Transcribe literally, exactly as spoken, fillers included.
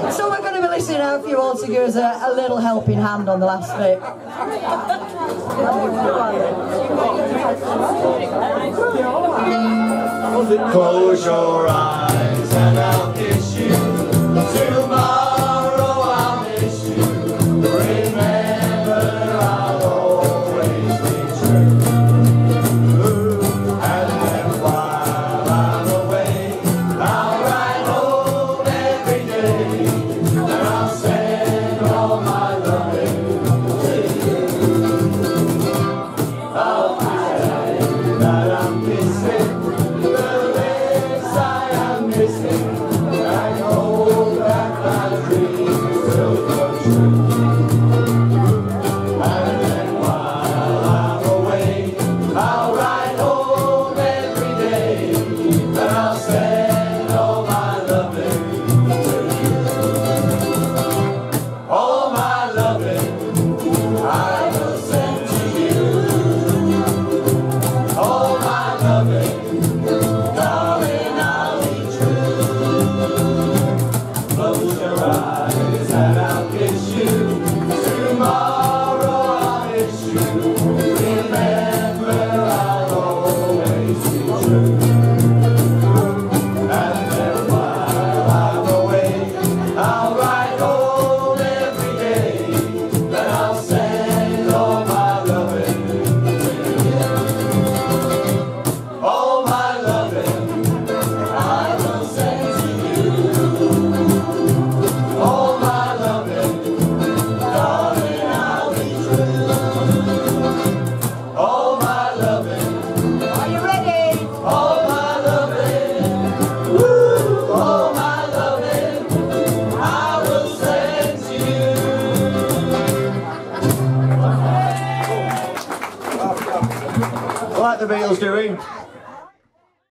So we're going to be listening out for you all to give us a, a little helping hand on the last bit. Close your eyes and I'll kiss you. Tomorrow I'll miss you. Remember I'll always be true. And then while I'm away, I'll ride home every day. And I'll send all my loving to you. I'll say that I'm missing the lips I am missing. I hope that my dreams will come true. And then while I'm away, I'll ride home every day. And I'll send all my loving to you. All my loving I will send to you. All my loving, darling, I'll be true. Close your eyes and I'll kiss you. Tomorrow I'll miss you. Remember I'll always be true. And then while I'm away, I'll ride home every day. And I'll send all my loving to you. All my loving I will send to you. All my loving, darling, I'll be true. All my loving, Are you ready? all my loving, woo, all my loving, I will send to you. I like the Beatles doing.